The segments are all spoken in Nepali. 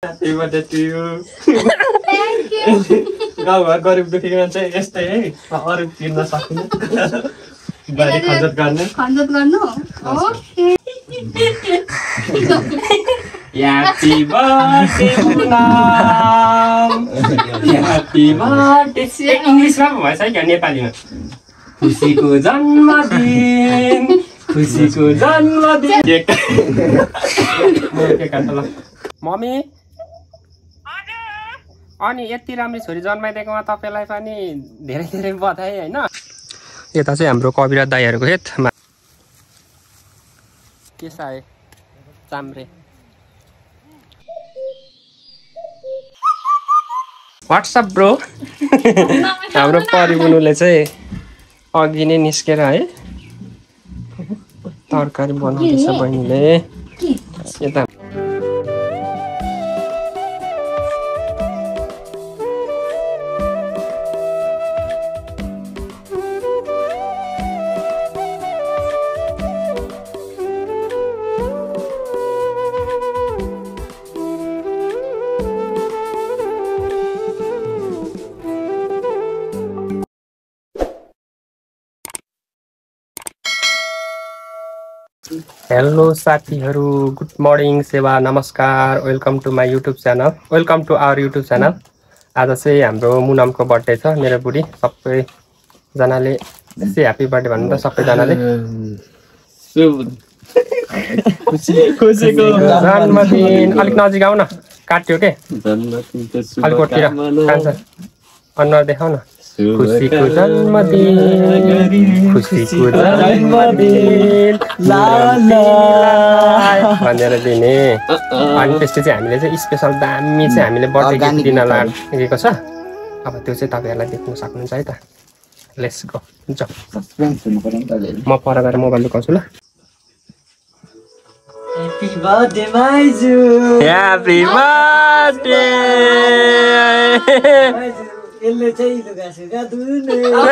Happy birthday to you. Thank you. गाउँघर गरिब दुखी मान्छे यस्तै है अरू किन्न सक्दैन बारी खर्च गर्ने okay Happy birthday Munam Happy birthday इङ्ग्लिसमा भएछ है क्या नेपालीमा खुसीको जन्मदिन केक काट्छ ल मम्मी अनि यति राम्रो छोरी जन्माइदिएकोमा तपाईलाई पनि धेरै धेरै बधाई हैन यता चाहिँ हाम्रो कविराज दाइहरुको खेतमा के साए चाम्रे व्हाट्सएप ब्रो हाम्रो परिबुनुले चाहिँ अघि नै निस्केर है तरकारी बनाउँदैछ बहिनीले यता हेलो साथीहरु गुड मर्निङ सेवा नमस्कार welcome to my YouTube channel welcome to our YouTube channel आज चाहिँ हाम्रो मुनामको बर्थडे छ मेरो बुढी सबैजनाले त्यसै ह्यापी बर्थडे भन्नु त सबैजनाले खुसीको जन्मदिन अलिक नजिक आउ न काट्यो के अलिक कोठतिर खान्छ अनुहार देखाउ न खुसीको जन्मदिन ला ला भनेर दिने अनि त्यसपछि चाहिँ हामीले चाहिँ स्पेशल दामी चाहिँ हामीले बर्थडे गिफ्ट दिन लागेको छ अब त्यो चाहिँ तपाईहरुलाई देख्न सक्नुहुन्छ है त लेट्स गो म पर गएर मोबाइल लुकाउँछु ल Happy birthday माइजु ह्यापी बर्थडे यसले चाहिँ लुगासुगा धुने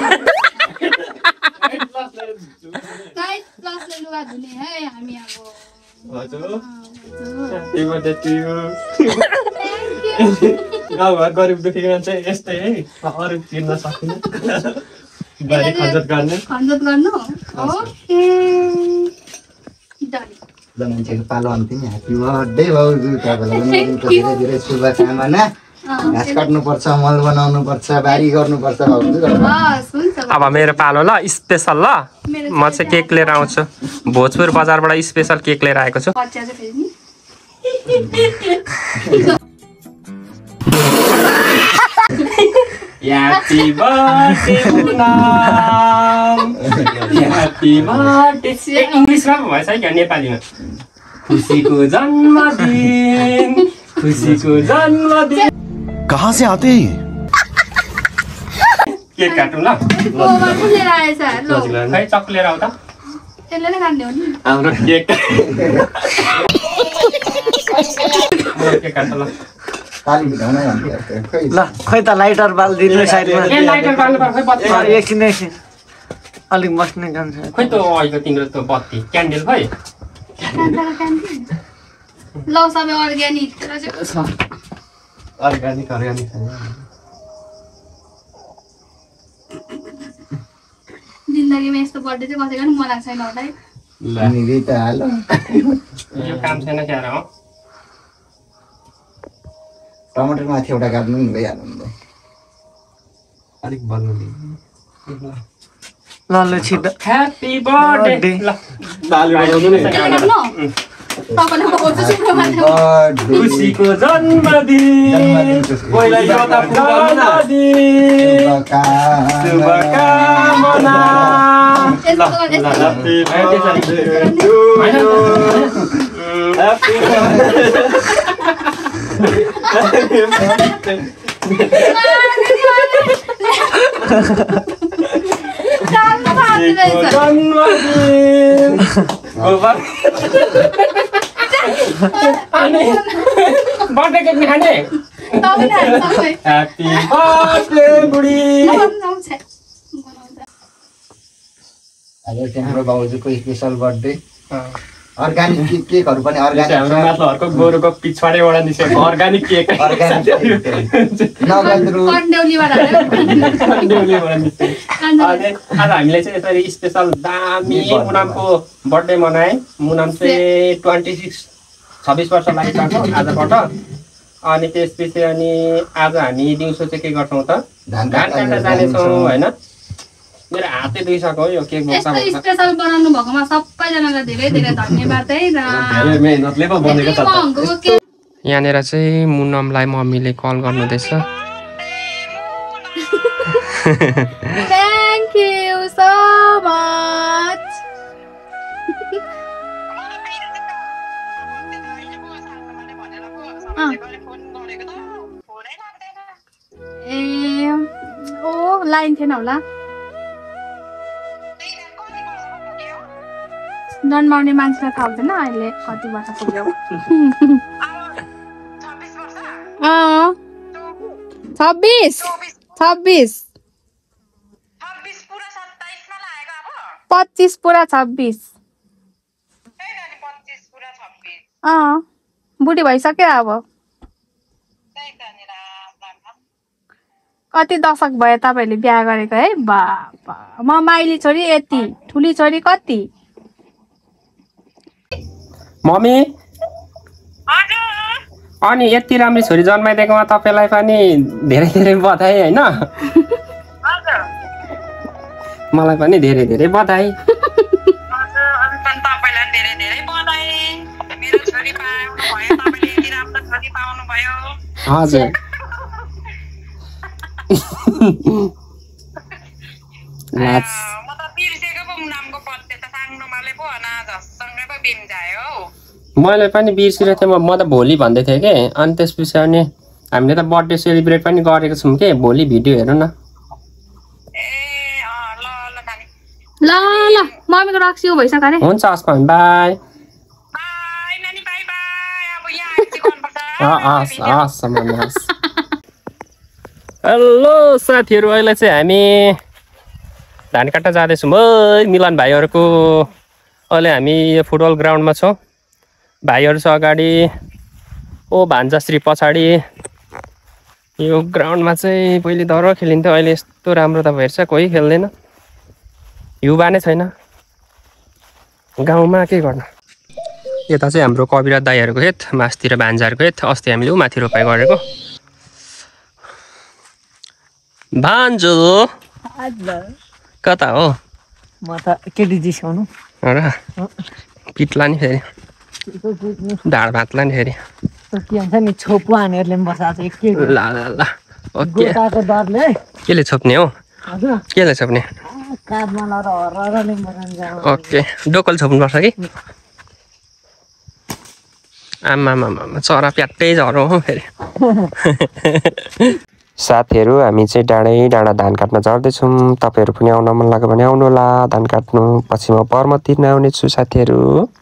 गाइस प्लसले लुगा धुने है हामी अब हजुर happy birthday to you thank you गाउँघर गरिब दुखी मान्छे यस्तै है अरू किन्न सक्दैन बारी खर्च गर्ने ओके डन ल मान्छेको पालो अन्तिम ह्यापी बर्थडे भाउजू तपाईलाई धेरै धेरै शुभकामना घाँस काट्नुपर्छ मल बनाउनुपर्छ बारी गर्नुपर्छ भाउजू हस् हुन्छ अब मेरो पालो ल स्पेशल ल म चाहिँ केक लिएर आउँछु भोजपुर बजारबाट स्पेशल केक लिएर आएको छु बच्चा चाहिँ फेरि happy birthday Munam happy birthday इङ्ग्लिसमा भएछ है क्या नेपालीमा खुसीको जन्मदिन कहाँ से आते हैं केक काटौँ ल कोमा कुन लिएर आएछ ल खै चक लिएर आऊ त त्यसले नै खाने हो नि हाम्रो केक केक काट्छ ल ताली भिडाउन भन्थ्यो खै ल खै त लाइटर बाल दिनु साइडमा ए लाइटर बाल्नु पर्छ खै बत्ती एकछिन अलिक बस्ने काम छ खै त अहिले तिम्रो त्यो बत्ती क्यान्डल खै ल सबै अर्ग्यानिक तर चाहिँ अर्ग्यानिक जिन्दगीमा यस्तो बर्थडे चाहिँ कसैको पनि मनाएको छैन होला है निकै त हाल यो काम छैन क्यार हो टमाटर माथि एउटा काट्नु नि भइहाल्यो नि अलिक बल्नु ल ल छिटो ह्यापी बर्थडे ल खुसीको जन्मदिन पहिला यो त शुभकामना बर्थडे केक खाने ह्यापी बर्थडे बुढी आज तिम्रो भाउजूको स्पेशल बर्थडे अर्गानिक केकहरू पनि अर्गानिक हाम्रो माथि गोरुको पिछवाडेबाट निस्केको अर्गानिक केक नगद्रु कन्डेउलीबाट आयो। अनि आज हामीले चाहिँ यसरी स्पेसल दामी मुनामको बर्थडे मनाए। मुनाम चाहिँ 26 वर्ष लागिसक्यो आजबाट। अनि त्यसपछि अनि आज हामी दिउँसो चाहिँ के गर्छौँ त धान काट्न जानेछौँ होइन। मेरो हातै दुइसक्यो यो केक यस्तो स्पेसल बनाउनु भएकोमा सबैजनालाई धेरै धेरै धन्यवाद है। यहाँनिर चाहिँ मुनमलाई मम्मीले कल गर्नुहुँदैछ। Thank you so much. ए ओ लाइन थिएन होला। जन्माउने मान्छेलाई थाहा हुँदैन अहिले कति वर्ष पुग्यो। 26 25 पुरा 26। बुढी भइसक्यो अब। कति दशक भयो तपाईँहरूले बिहा गरेको है। बाबा म माइली छोरी यति, ठुली छोरी कति। मम्मी अनि यति राम्रो छोरी जन्माइदिएकोमा तपाईँलाई पनि धेरै धेरै बधाई होइन। मलाई पनि धेरै धेरै बधाई। हजुर मैले पनि बिर्सिरहेको थिएँ। म त भोलि भन्दै थिएँ कि। अनि त्यसपछि अनि हामीले त बर्थडे सेलिब्रेट पनि गरेको छौँ कि। भोलि भिडियो हेरौँ न। ल ल मम्मीको रक्सी भइसक्यो अरे। हुन्छ हस् बाई। हेलो साथीहरू, अहिले चाहिँ हामी धान काट्न जाँदैछौँ है मिलन भाइहरूको। अहिले हामी यो फुटबल ग्राउन्डमा छौँ। भाइहरू छ अगाडि, ओ भान्जाश्री पछाडि। यो ग्राउन्डमा चाहिँ पहिले दर खेलिन्थ्यो, अहिले यस्तो राम्रो त भइरहेछ, कोही खेल्दैन, युवा नै छैन गाउँमा। के गर्नु। यता चाहिँ हाम्रो कविराज दाईहरूको खेत, मासतिर भान्जाहरूको खेत। अस्ति हामीले ऊ माथि रोपाइ गरेको। भान्जो कता हो? म त केटी जिस्काउनु र पिट्ला नि फेरि, ढाड भातला नि फेरि। के भन्छ नि छोपु हानेहरूले पनि बसाएको छ एक ल ल ल ओके। गोटाको डरले केले छोप्ने हो? हजुर केले छोप्ने? काँधमा लगाएर हरहरले मगाउनु जानु। ओके, डोकल छोप्नुपर्छ कि? आमामामा चरा प्याट्टै झरो हो फेरि। साथीहरू, हामी चाहिँ डाँडा धान काट्न झर्दैछौँ। तपाईँहरू पनि आउन मन लाग्यो भने आउनु होला धान काट्नु। पछि म पर्म तिर्न आउने छु साथीहरू।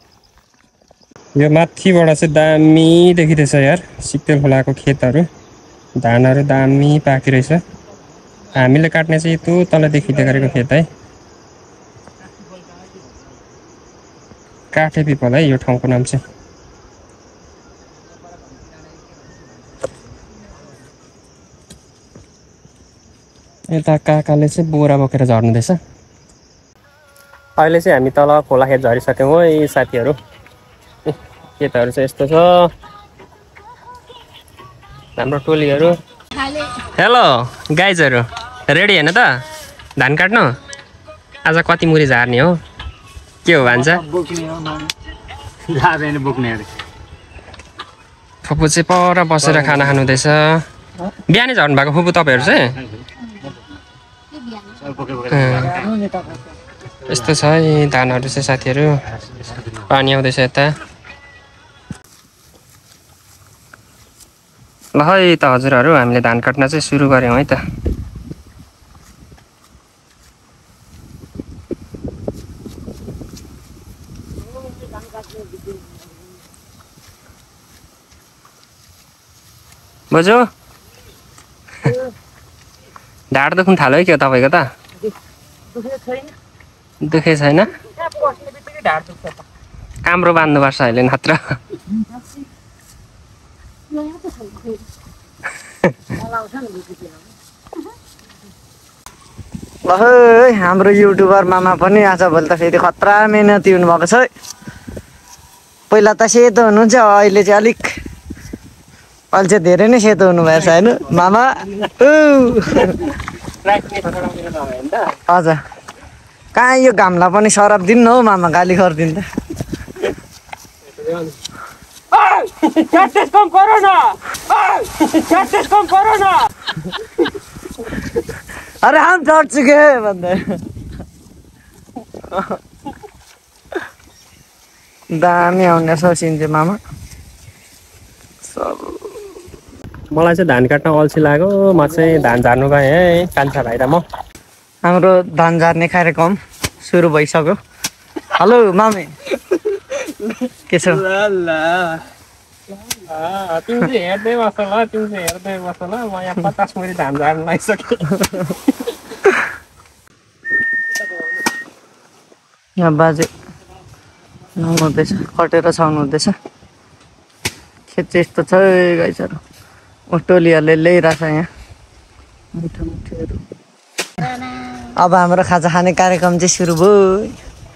यो माथिबाट चाहिँ दामी देखिँदैछ यार, सिक्तेल खोलाको खेतहरू, धानहरू दामी पाकिरहेछ। हामीले काट्ने चाहिँ त्यो तल देखिँदै गरेको खेत है। काठे पिपल है यो ठाउँको नाम चाहिँ। यता काकाले चाहिँ बोरा बोकेर झर्नुहुँदैछ। अहिले चाहिँ हामी तल खोला खेत झरिसक्यौँ है साथीहरू। खेतहरू चाहिँ यस्तो छ हाम्रो टोलीहरू। हेलो गाइजहरू, रेडी होइन त धान काट्नु? आज कति मुरी झार्ने हो? के हो भन्छ? फुपू चाहिँ पर बसेर खाना खानुहुँदैछ। बिहानै झर्नु भएको फुपू तपाईँहरू चाहिँ? यस्तो छ है धानहरू चाहिँ साथीहरू। पानी आउँदैछ यता। ल है त हजुरहरू, हामीले धान काट्न चाहिँ सुरु गऱ्यौँ है त। बजो ढाड दुख्नु थाल्यो है के हो तपाईँको त? दुखे छैन? काम्रो बान्नुपर्छ अहिले नत्र है हाम्रो युट्युबर मामा पनि आजभोलि त फेरि खतरा मेहनती हुनुभएको छ है। पहिला त सेतो हुनुहुन्छ अहिले चाहिँ अलिक अहिले चाहिँ धेरै नै सेतो हुनुभएको छ होइन मामा हजुर कहाँ यो घामलाई पनि सरप दिनु हौ मामा गाली गरिदिनु त अरे हम चढ चुके भन्दै दामी आउने सोचिन्छ मामा मलाई चाहिँ धान काट्न अल्छी लाग्यो म चाहिँ धान झार्नु गएँ है कान्छा भाइ र म हाम्रो धान झार्ने कार्यक्रम सुरु भइसक्यो हेलो मामे के छ तिमी चाहिँ हेर्दै बस्छ ल तिमी चाहिँ हेर्दै बस्छ ल म यहाँ 50 मुरी धान झार्नु लागिसकेँ यहाँ बाजे नुहाउँदैछ कटेर छाउनु हुँदैछ खेत चाहिँ यस्तो छ गाईहरू टोलीहरूले ल्याइरहेछ यहाँ मिठो मिठोहरू अब हाम्रो खाजा खाने कार्यक्रम चाहिँ सुरु भयो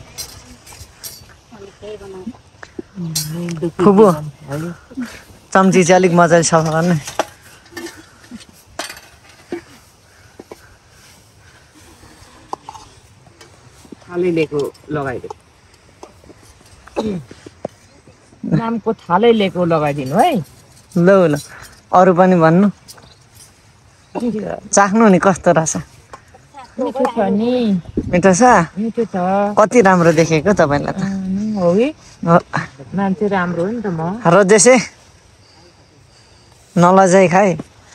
फुबु चम्ची चाहिँ अलिक मजाले सफा गर्ने थालै लिएको लगाइदिनु नामको थालै लिएको लगाइदिनु है ल ल अरू पनि भन्नु चाख्नु नि कस्तो रहेछ मिठो छ नि मिठो छ मिठो छ कति राम्रो देखेको तपाईँलाई त हो कि हो मान्छे राम्रो हो नि त म रोजेसे नलजाइ खाए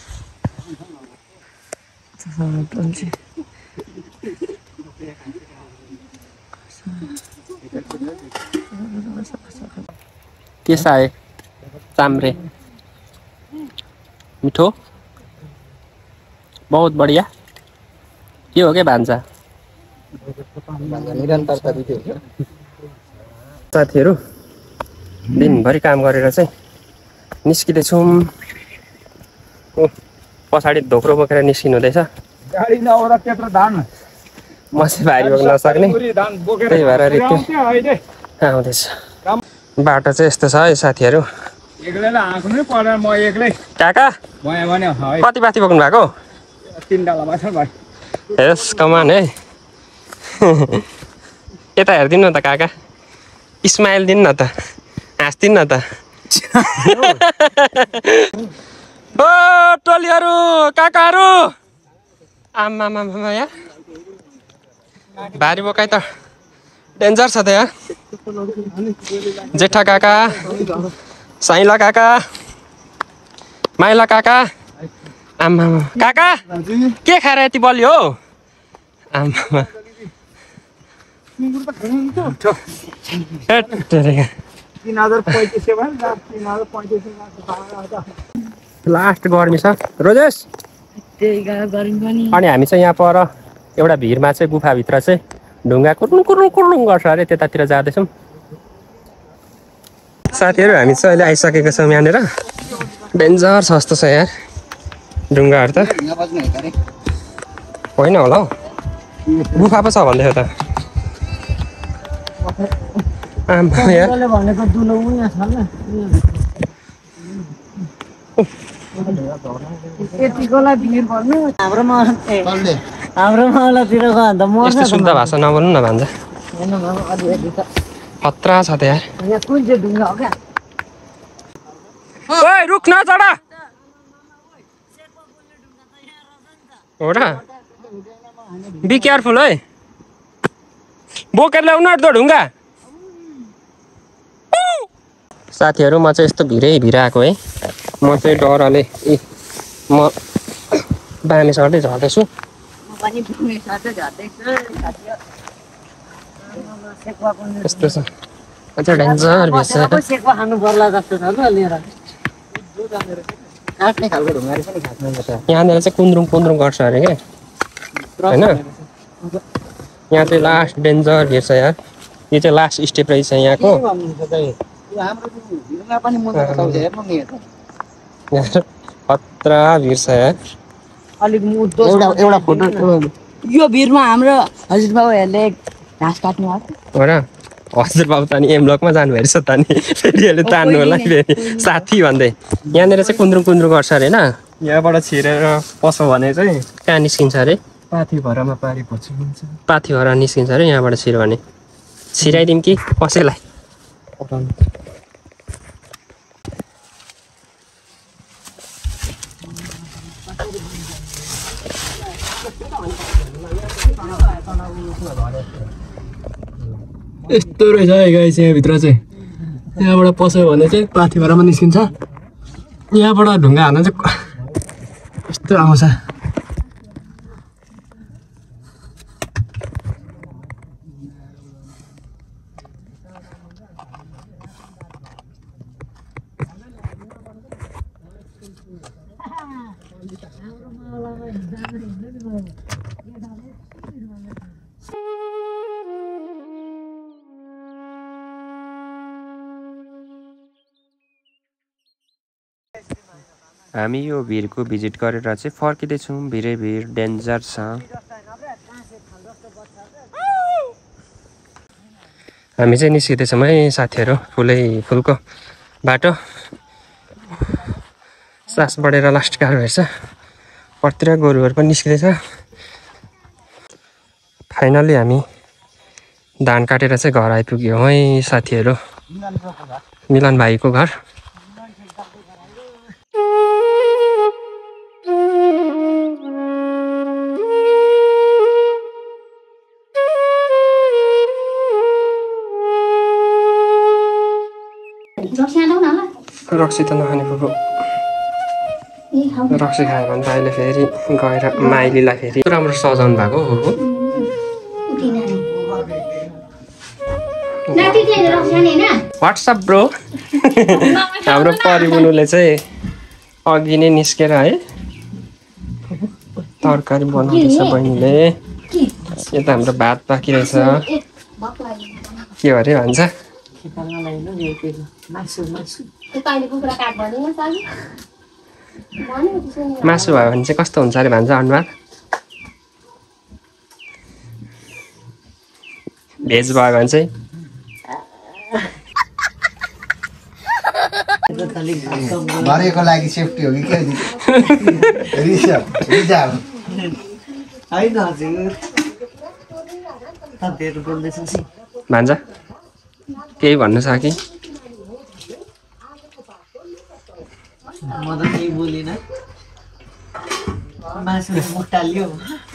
के साए चाम्रे मिठो बहुत बढिया के हो क्या भान्सा साथीहरू दिनभरि काम गरेर चाहिँ निस्किँदैछौँ पछाडि धोक्रो बोकेर निस्किनु हुँदैछ गाडी नआउँदा त्यत्रो धान म चाहिँ भारी बोक्न नसक्ने त्यही भएर रित्यो आउँदैछ बाटो चाहिँ यस्तो छ है साथीहरू एक्लैलाई हाँक्नु पर्दैन म एक्लै काका भयो भने है कति पाती बोक्नु भएको 3 डालामा छ भाइ हेस कमान है यता हेरिदिनु न त काका स्माइल दिनु न त हाँस्दिनु न त ओ टोलीहरू काकाहरू आमामा यहाँ भारी बोकाइ त डेन्जर छ त यहाँ जेठा काका साइला काका माइला काका आमामा काका के खाएर यति बलियो हो आमामा लास्ट गर्मी छ रोजेस अनि हामी चाहिँ यहाँ पर एउटा भिरमा चाहिँ गुफाभित्र चाहिँ ढुङ्गा कुर्लुङ कुर्लुङ कुर्लुङ गर्छ अरे त्यतातिर जाँदैछौँ साथीहरू हामी चाहिँ अहिले आइसकेको छौँ यहाँनिर डेन्जर छ जस्तो छ यार ढुङ्गाहरू त होइन होला हौ गुफा पो छ भन्दैछ त आमा यार भनेको दुलो उहाँ छ ल यतिकोलाई भिड भन्नु हाम्रो माउलातिर गयो भने त मर्छ यस्तो शुद्ध भाषा नबोल्नु न भन्छ खतरा छ त यार यहाँ कुन चाहिँ ढुङ्गा हो क्या ओइ रुख नचढ हो र बी केयरफुल है बोकेर ल्याउनु त ढुङ्गा साथीहरू म चाहिँ यस्तो भिरै आएको है म चाहिँ डरले म बामे सर्दै झर्दैछु यस्तो छ अझ डेन्जर भिज सेक्वा खानु पर्ला जस्तो छ ल लिएर काट्ने खालको ढुङ्गाहरू पनि खाट्नु पर्छ यहाँनिर चाहिँ कुन्द्रुङ गर्छ अरे क्या होइन यहाँ चाहिँ लास्ट डेन्जर भिड छ यार यो चाहिँ लास्ट स्टेप रहेछ यहाँको खतरा भिड छ यार अलिक मुद्दो एउटा फोटो यो भिडमा हाम्रो हजुरबाबुहरूले घाँस काट्नु आएको हो र हजुर बाबु त नि एमब्लकमा जानुभयो रहेछ त नि फेरि अहिले तान्नु होला फेरि साथी भन्दै यहाँनिर चाहिँ कुन्द्रुङ कुन्द्रुङ गर्छ अरे होइन यहाँबाट छिरेर पसो भने चाहिँ कहाँ निस्किन्छ अरे पाथी भरामा पारी पर्छ पाथी भएर निस्किन्छ अरे यहाँबाट छिर्यो भने छिराइदिउँ कि कसैलाई यस्तो रहेछ है गाइस यहाँभित्र चाहिँ यहाँबाट पस्यो भने चाहिँ पाथी भरामा निस्किन्छ यहाँबाट ढुङ्गा हाल्न चाहिँ यस्तो आउँछ हामी यो भिरको भिजिट गरेर चाहिँ फर्किँदैछौँ भिरै भिड डेन्जर छ हामी चाहिँ निस्किँदैछौँ है साथीहरू फुलको बाटो सास बढेर लास्ट गाह्रो हेर्छ परतिर गोरुहरू पनि निस्किँदैछ फाइनल्ली हामी धान काटेर चाहिँ घर आइपुग्यौँ है साथीहरू मिलन भाइको घर रक्सी त नखाने पुगो रक्सी खायो भने त अहिले फेरि गएर माइलीलाई फेरि राम्रो सजाउनु भएको हो व्हाट्सएप ब्रो हाम्रो परिबुनुले चाहिँ अघि नै निस्केर है तरकारी बनाउँदैछ बहिनीले यता हाम्रो भात बाँकी रहेछ के अरे भन्छ मासु भयो भने चाहिँ कस्तो हुन्छ अरे भन्छ अनुहार भेज भयो भने चाहिँ भरेको लागि सेफ्टी हो कि के रिजर्भ होइन हजुर तपाईँहरू बोल्दैछ भन्छ केही भन्नु छ कि म त केही बोलिनँ मासु मुक्टालियो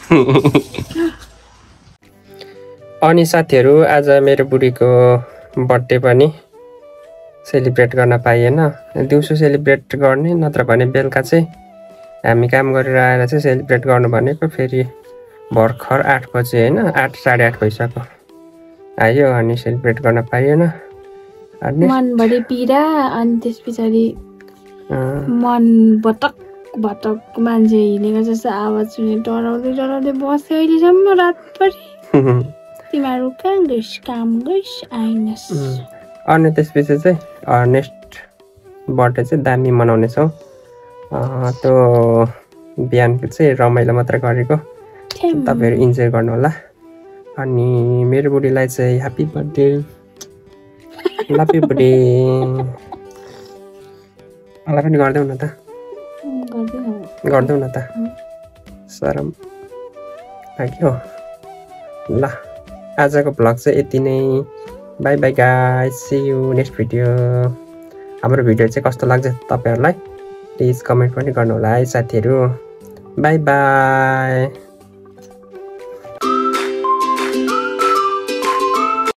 अनि साथीहरू आज मेरो बुढीको बर्थडे पनि सेलिब्रेट गर्न पाइएन दिउँसो सेलिब्रेट गर्ने नत्र भने बेलुका चाहिँ हामी काम गरेर आएर चाहिँ सेलिब्रेट गर्नु भनेको फेरि भर्खर 8 बजे होइन 8 साढे 8 भइसक्यो आयो अनि सेलिब्रेट गर्न पाइएन अनि मनभरि पीडा अनि त्यस पछाडि मन भटक मान्छे हिँडेको जस्तो आवाज सुने डराउँदै डराउँदै बस्यो अहिलेसम्म रातभरि तिमीहरू कहाँ गइस् काम गइस् आइनस् अनि त्यसपछि चाहिँ नेक्स्ट बर्थडे चाहिँ दामी मनाउनेछौँ त्यो बिहानको चाहिँ रमाइलो मात्र गरेको तपाईँहरू इन्जोय गर्नु होला अनि मेरो बुढीलाई चाहिँ ह्याप्पी बर्थडे लभ यु बुढी मलाई पनि गरिदेऊ न त गरिदेऊ न त सरम लाग्यो ल आजको भ्लग चाहिँ यति नै bye bye guys see you next video हाम्रो भिडियो चाहिँ कस्तो लाग्छ तपाईँहरूलाई प्लिज कमेन्ट पनि गर्नु होला है साथीहरू बाई बाई